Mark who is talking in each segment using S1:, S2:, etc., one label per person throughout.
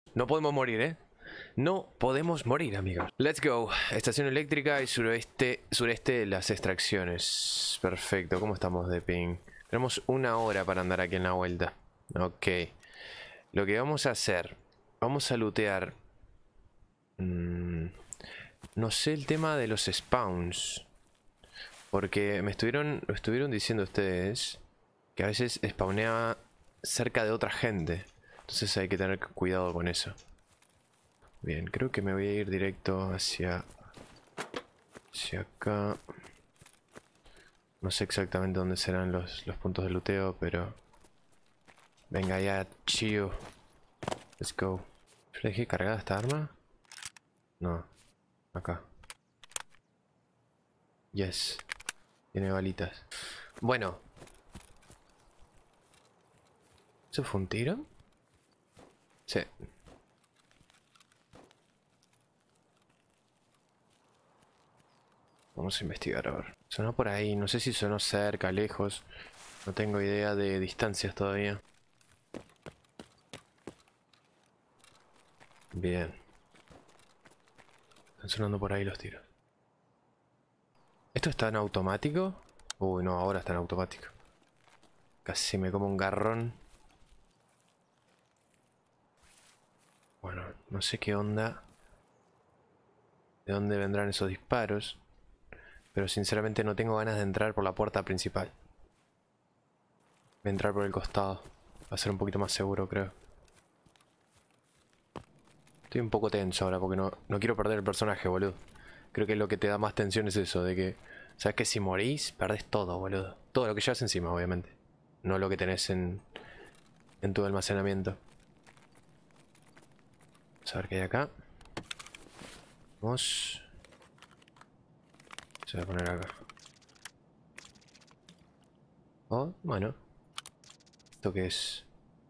S1: No podemos morir, ¿eh? No podemos morir, amigos. Let's go. Estación eléctrica y sureste de las extracciones. Perfecto. ¿Cómo estamos de ping? Tenemos 1 hora para andar aquí en la vuelta. Ok. Lo que vamos a hacer. Vamos a lootear. No sé el tema de los spawns. Porque lo estuvieron diciendo ustedes que a veces spawneaba cerca de otra gente. Entonces hay que tener cuidado con eso. Bien, creo que me voy a ir directo hacia acá. No sé exactamente dónde serán los puntos de luteo, pero... Venga ya, chill. Let's go. ¿Yo le dejé cargada esta arma? No. Acá. Yes. Tiene balitas. Bueno. ¿Eso fue un tiro? Sí. Vamos a investigar a ver. Sonó por ahí. No sé si sonó cerca, lejos. No tengo idea de distancias todavía. Bien. Están sonando por ahí los tiros. ¿Esto está en automático? Uy, no, ahora está en automático. Casi me como un garrón. Bueno, no sé qué onda. ¿De dónde vendrán esos disparos? Pero sinceramente no tengo ganas de entrar por la puerta principal. Voy a entrar por el costado. Va a ser un poquito más seguro, creo. Estoy un poco tenso ahora porque no quiero perder el personaje, boludo. Creo que lo que te da más tensión es eso, de que... Sabes que si morís, perdés todo, boludo. Todo lo que llevas encima, obviamente. No lo que tenés en tu almacenamiento. Vamos a ver qué hay acá. Vamos. Se va a poner acá. Oh, bueno. ¿Esto qué es?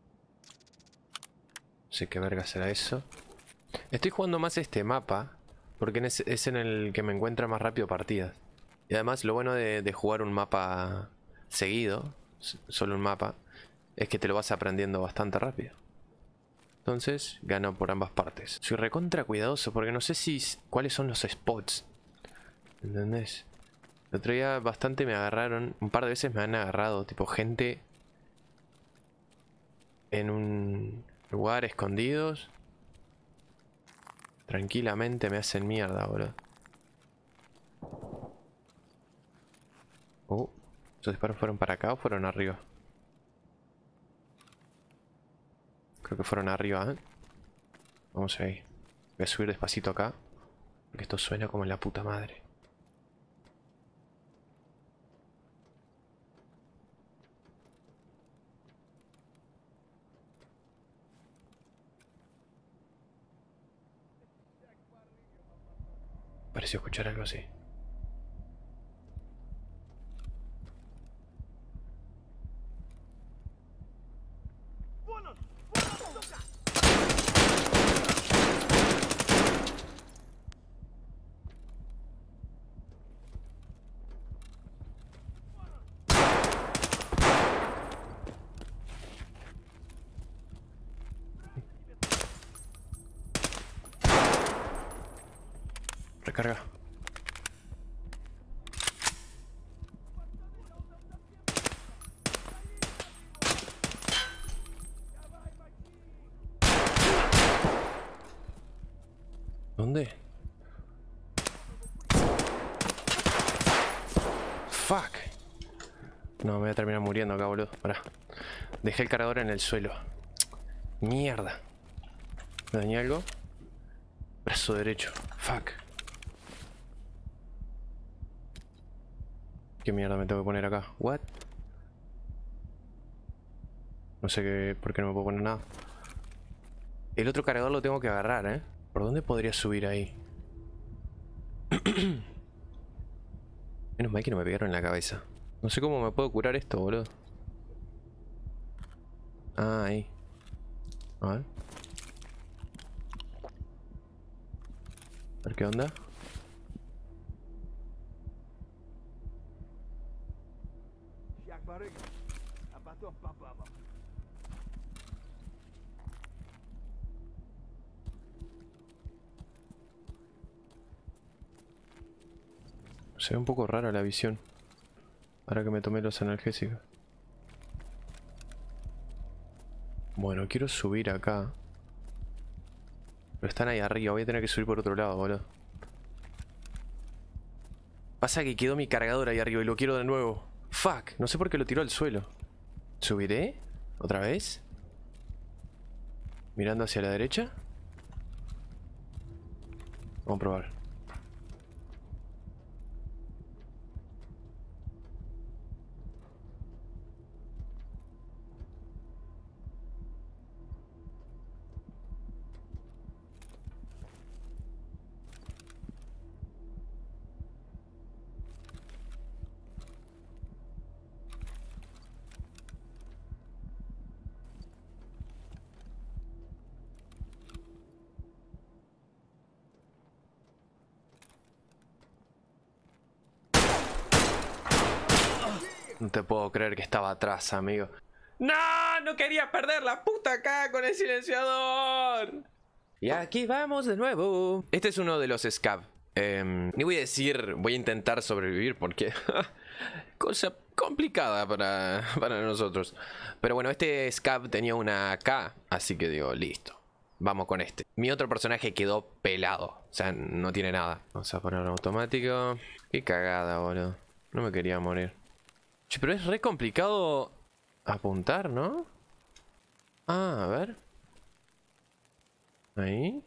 S1: No sé qué verga será eso. Estoy jugando más este mapa porque es en el que me encuentra más rápido partidas. Y además lo bueno de jugar un mapa seguido, solo un mapa, es que te lo vas aprendiendo bastante rápido. Entonces gano por ambas partes. Soy recontra cuidadoso porque no sé cuáles son los spots. ¿Entendés? El otro día bastante me agarraron, un par de veces me han agarrado, tipo gente en un lugar escondidos. Tranquilamente me hacen mierda, boludo. ¿Esos disparos fueron para acá o fueron arriba? Creo que fueron arriba, ¿eh? Vamos ahí. Voy a subir despacito acá. Porque esto suena como en la puta madre. Pareció escuchar algo así. Recarga. ¿Dónde? Fuck. No, me voy a terminar muriendo acá, boludo. Pará. Dejé el cargador en el suelo. Mierda. ¿Me dañé algo? Brazo derecho. Fuck. ¿Qué mierda me tengo que poner acá? What? No sé por qué no me puedo poner nada. El otro cargador lo tengo que agarrar, ¿eh? ¿Por dónde podría subir ahí? Menos mal que no me pegaron en la cabeza. No sé cómo me puedo curar esto, boludo. Ah, ahí. A ver. A ver qué onda. Se ve un poco rara la visión. Ahora que me tomé los analgésicos. Bueno, quiero subir acá. Pero están ahí arriba, voy a tener que subir por otro lado, boludo. Pasa que quedó mi cargador ahí arriba y lo quiero de nuevo. Fuck, no sé por qué lo tiró al suelo. ¿Subiré? ¿Otra vez? Mirando hacia la derecha. Vamos a probar. No te puedo creer que estaba atrás, amigo. ¡No! ¡No quería perder la puta acá con el silenciador! Y aquí vamos de nuevo. Este es uno de los scab. Ni voy a decir voy a intentar sobrevivir porque... cosa complicada para nosotros. Pero bueno, este scab tenía una K, así que digo, listo. Vamos con este. Mi otro personaje quedó pelado. O sea, no tiene nada. Vamos a poner automático. Qué cagada, boludo. No me quería morir. Che, pero es re complicado apuntar, ¿no? Ah, a ver. Ahí.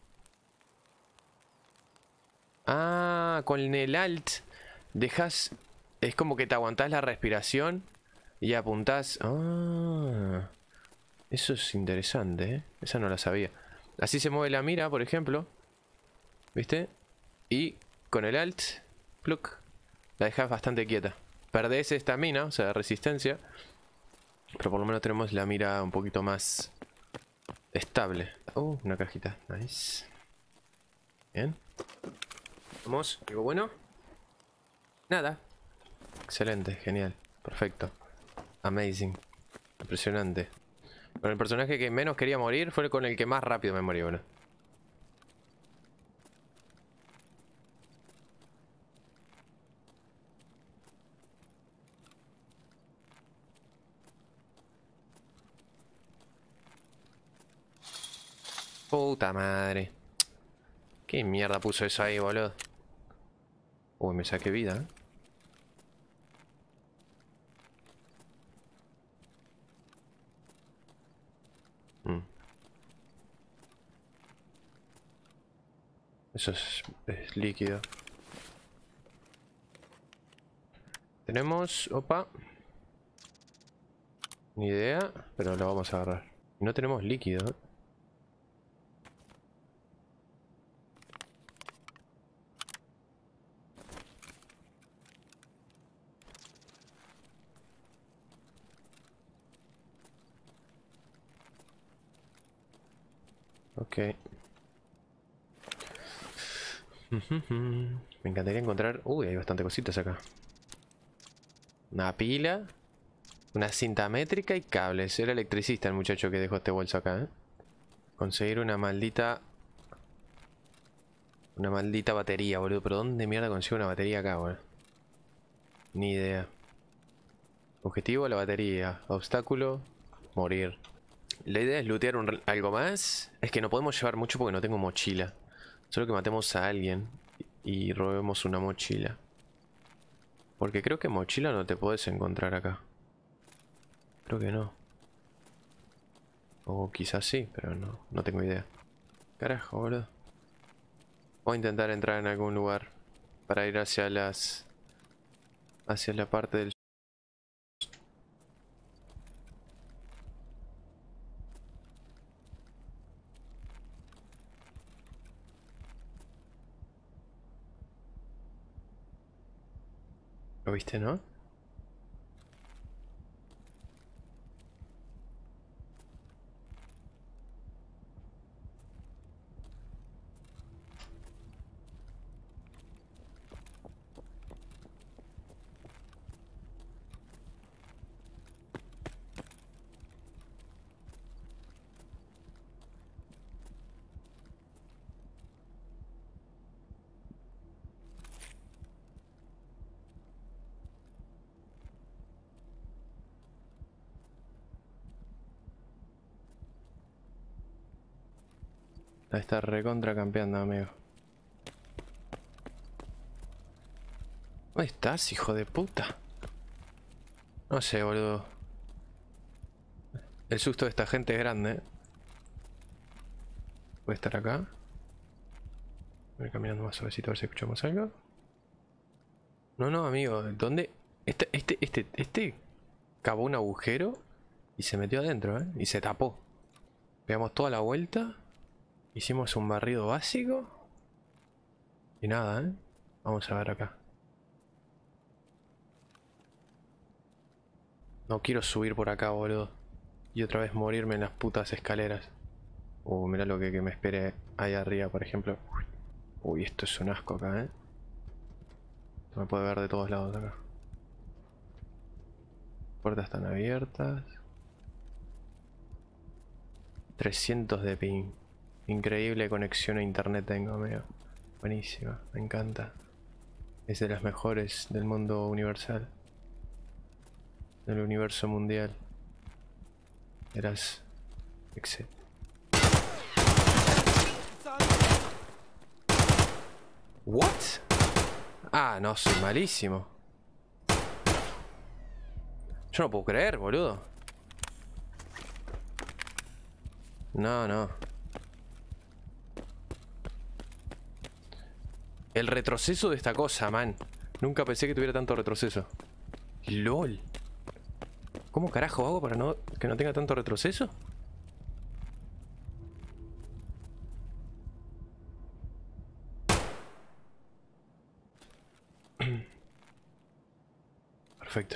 S1: Ah, con el alt dejas... Es como que te aguantás la respiración y apuntás... Ah, eso es interesante, ¿eh? Esa no la sabía. Así se mueve la mira, por ejemplo. ¿Viste? Y con el alt, pluck, la dejas bastante quieta. Perdés estamina, o sea, resistencia. Pero por lo menos tenemos la mira un poquito más estable. Una cajita. Nice. Bien. Vamos. ¿Algo bueno? Nada. Excelente, genial. Perfecto. Amazing. Impresionante. Con el personaje que menos quería morir fue con el que más rápido me morí, bueno. Puta madre. ¿Qué mierda puso eso ahí, boludo? Uy, me saqué vida, ¿eh? Eso es líquido. Tenemos... Opa. Ni idea, pero lo vamos a agarrar. No tenemos líquido, ¿eh? Ok. Me encantaría encontrar... Uy, hay bastante cositas acá. Una pila. Una cinta métrica y cables. Era electricista el muchacho que dejó este bolso acá, ¿eh? Conseguir una maldita... Una maldita batería, boludo. ¿Pero dónde mierda consigo una batería acá, boludo? Ni idea. Objetivo, la batería. Obstáculo, morir. La idea es lootear algo más. Es que no podemos llevar mucho porque no tengo mochila. Solo que matemos a alguien y robemos una mochila. Porque creo que mochila no te puedes encontrar acá. Creo que no. O quizás sí, pero no tengo idea. Carajo, boludo. Voy a intentar entrar en algún lugar para ir hacia las... hacia la parte del... ¿Lo viste, no? La está recontra campeando, amigo. ¿Dónde estás, hijo de puta? No sé, boludo. El susto de esta gente es grande. Puede estar acá. Voy caminando más suavecito a ver si escuchamos algo. No, no, amigo. ¿Dónde? Este cavó un agujero y se metió adentro, ¿eh? Y se tapó. Pegamos toda la vuelta. Hicimos un barrido básico. Y nada, ¿eh? Vamos a ver acá. No quiero subir por acá, boludo. Y otra vez morirme en las putas escaleras. Mirá lo que me espere ahí arriba, por ejemplo. Uy, esto es un asco acá, ¿eh? Esto me puede ver de todos lados acá. Puertas están abiertas. 300 de ping. Increíble conexión a internet tengo, amigo. Buenísima, me encanta. Es de las mejores del mundo universal. Del universo mundial. Eras... Excelente. ¿What? Ah, no, soy malísimo. Yo no puedo creer, boludo. No, no. El retroceso de esta cosa, man. Nunca pensé que tuviera tanto retroceso. LOL. ¿Cómo carajo hago para que no tenga tanto retroceso? Perfecto.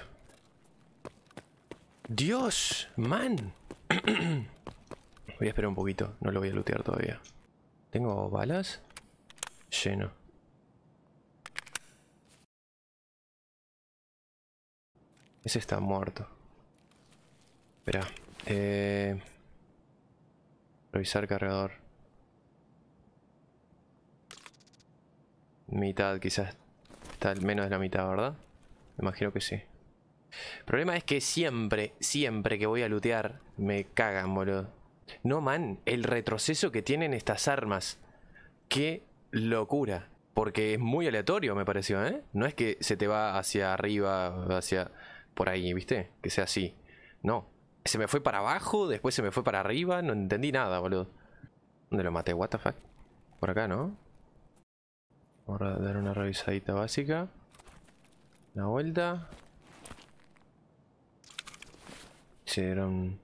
S1: Dios, man. Voy a esperar un poquito, no lo voy a lootear todavía. ¿Tengo balas? Lleno. Ese está muerto. Espera. Revisar cargador. Mitad, quizás. Está menos de la mitad, ¿verdad? Me imagino que sí. El problema es que siempre que voy a lootear, me cagan, boludo. No, man, el retroceso que tienen estas armas. Qué locura. Porque es muy aleatorio, me pareció, ¿eh? No es que se te va hacia arriba, hacia... por ahí, ¿viste? Que sea así. No. Se me fue para abajo, después se me fue para arriba. No entendí nada, boludo. ¿Dónde lo maté? What the fuck? Por acá, ¿no? Vamos a dar una revisadita básica. Una vuelta. Hicieron...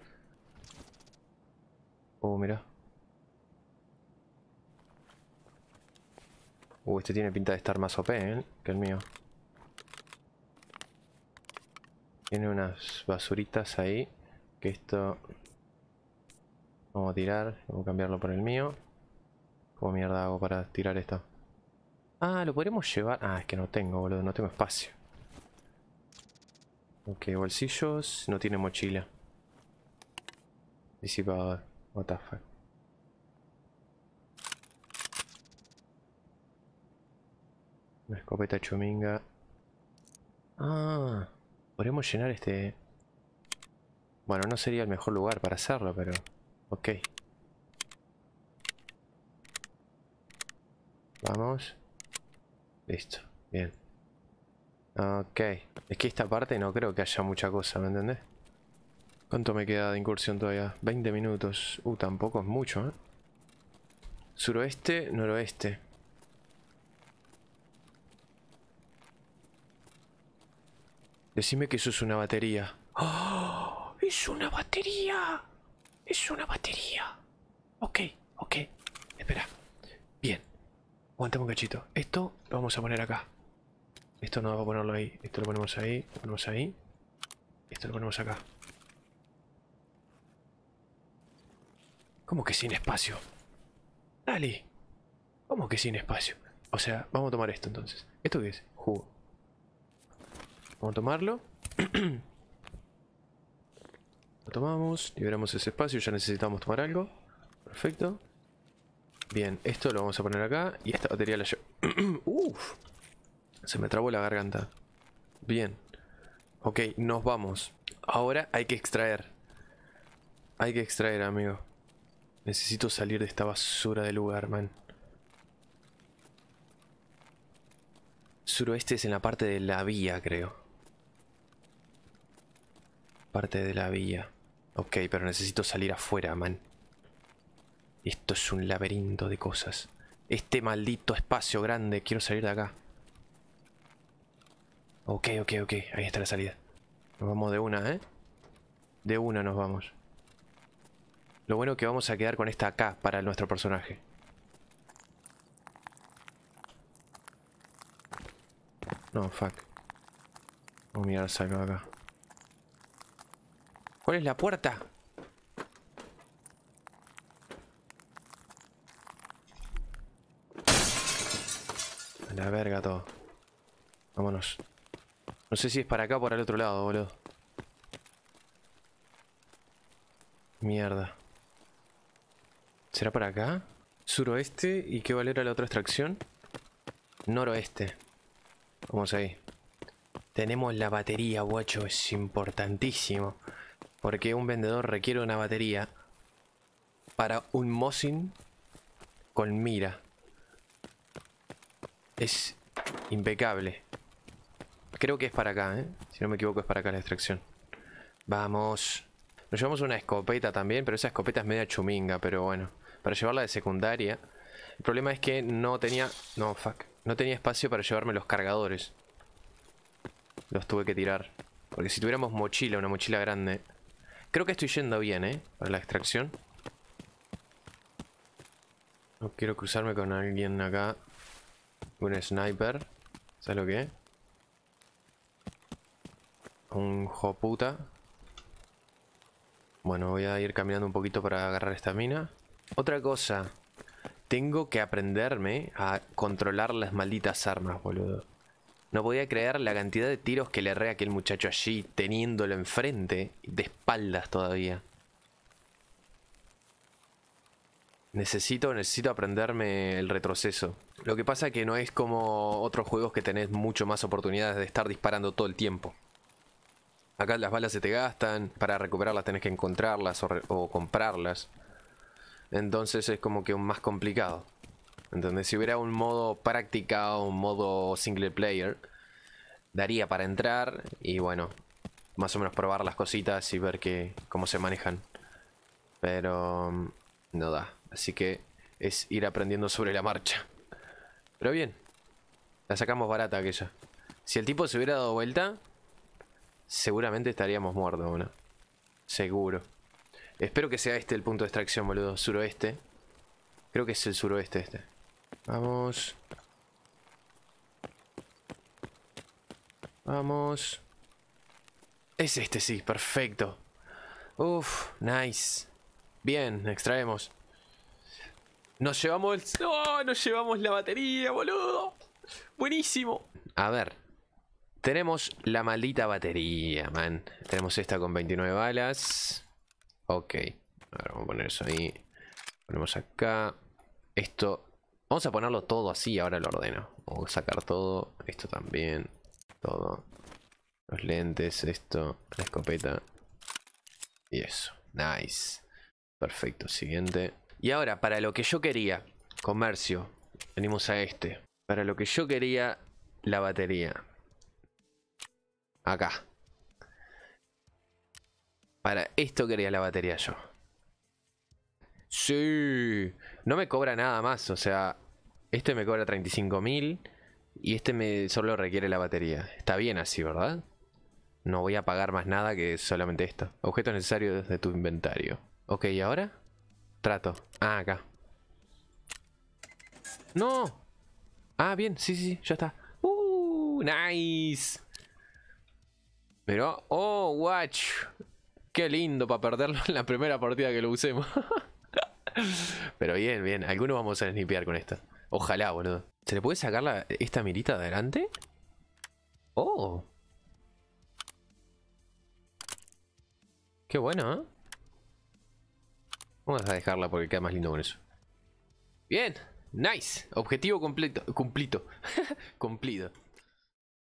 S1: mira. Este tiene pinta de estar más OP, ¿eh? Que el mío. Tiene unas basuritas ahí. Que esto... vamos a tirar. Vamos a cambiarlo por el mío. ¿Cómo mierda hago para tirar esto? Ah, lo podremos llevar... ah, es que no tengo, boludo. No tengo espacio. Ok, bolsillos. No tiene mochila. Disipador. What the fuck. Una escopeta chuminga. Ah, podemos llenar este... bueno, no sería el mejor lugar para hacerlo, pero... ok. Vamos. Listo, bien. Ok. Es que esta parte no creo que haya mucha cosa, ¿me entendés? ¿Cuánto me queda de incursión todavía? 20 minutos. Tampoco es mucho, ¿eh? Suroeste, noroeste. Decime que eso es una batería. ¡Oh! ¡Es una batería! ¡Es una batería! Ok, ok. Espera. Bien. Aguantame un cachito. Esto lo vamos a poner acá. Esto no vamos a ponerlo ahí. Esto lo ponemos ahí. Lo ponemos ahí. Esto lo ponemos acá. ¿Cómo que sin espacio? Dale. ¿Cómo que sin espacio? O sea, vamos a tomar esto entonces. ¿Esto qué es? Jugo. Vamos a tomarlo. Lo tomamos. Liberamos ese espacio. Ya necesitamos tomar algo. Perfecto. Bien, esto lo vamos a poner acá. Y esta batería la llevo. Uff. Se me trabó la garganta. Bien. Ok, nos vamos. Ahora hay que extraer. Hay que extraer, amigo. Necesito salir de esta basura de lugar, man. Suroeste es en la parte de la vía, creo. Parte de la vía. Ok, pero necesito salir afuera, man. Esto es un laberinto de cosas. Este maldito espacio grande. Quiero salir de acá. Ok. Ahí está la salida. Nos vamos de una, ¿eh? De una nos vamos. Lo bueno es que vamos a quedar con esta acá para nuestro personaje. No, fuck. Vamos a mirar, salgo de acá. ¿Cuál es la puerta? A la verga todo. Vámonos. No sé si es para acá o para el otro lado, boludo. Mierda. ¿Será para acá? Suroeste. ¿Y qué valera la otra extracción? Noroeste. Vamos ahí. Tenemos la batería, guacho. Es importantísimo. Porque un vendedor requiere una batería para un Mosin con mira. Es impecable. Creo que es para acá, ¿eh? Si no me equivoco es para acá la extracción. Vamos. Nos llevamos una escopeta también, pero esa escopeta es media chuminga, pero bueno. Para llevarla de secundaria. El problema es que no tenía... No, fuck. No tenía espacio para llevarme los cargadores. Los tuve que tirar. Porque si tuviéramos mochila, una mochila grande... Creo que estoy yendo bien, ¿eh? Para la extracción. No quiero cruzarme con alguien acá. Un sniper. ¿Sabes lo que es? Un joputa. Bueno, voy a ir caminando un poquito para agarrar esta mina. Otra cosa. Tengo que aprenderme a controlar las malditas armas, boludo. No podía creer la cantidad de tiros que le erré a aquel muchacho allí, teniéndolo enfrente, de espaldas todavía. Necesito aprenderme el retroceso. Lo que pasa es que no es como otros juegos que tenés mucho más oportunidades de estar disparando todo el tiempo. Acá las balas se te gastan, para recuperarlas tenés que encontrarlas o comprarlas. Entonces es como que más complicado. ¿Entendés? Si hubiera un modo práctica o un modo single player, daría para entrar y bueno, más o menos probar las cositas y ver cómo se manejan. Pero no da. Así que es ir aprendiendo sobre la marcha. Pero bien, la sacamos barata aquella. Si el tipo se hubiera dado vuelta, seguramente estaríamos muertos, ¿no? Seguro. Espero que sea este el punto de extracción, boludo. Suroeste. Creo que es el suroeste este. Vamos. Vamos. Es este, sí, perfecto. Uf, nice. Bien, extraemos. Nos llevamos el... ¡No! Nos llevamos la batería, boludo. Buenísimo. A ver. Tenemos la maldita batería, man. Tenemos esta con 29 balas. Ok. Ahora vamos a poner eso ahí. Ponemos acá. Esto... Vamos a ponerlo todo así, ahora lo ordeno. Vamos a sacar todo. Esto también. Todo. Los lentes, esto, la escopeta. Y eso. Nice. Perfecto, siguiente. Y ahora, para lo que yo quería, comercio. Venimos a este. Para lo que yo quería, la batería. Acá. Para esto quería la batería yo. Sí. No me cobra nada más, o sea... Este me cobra 35.000 y este solo requiere la batería. Está bien así, ¿verdad? No voy a pagar más nada que solamente esto. Objetos necesarios de tu inventario. Ok, ¿y ahora? Trato. Ah, acá. ¡No! Ah, bien, sí, ya está. Nice. Pero, oh, watch. Qué lindo para perderlo en la primera partida que lo usemos. Pero bien. Algunos vamos a snipear con esto. Ojalá, boludo. ¿Se le puede sacar esta mirita de adelante? Oh. Qué bueno, ¿eh? Vamos a dejarla porque queda más lindo con eso. Bien. Nice. Objetivo completo. Cumplido. Cumplido.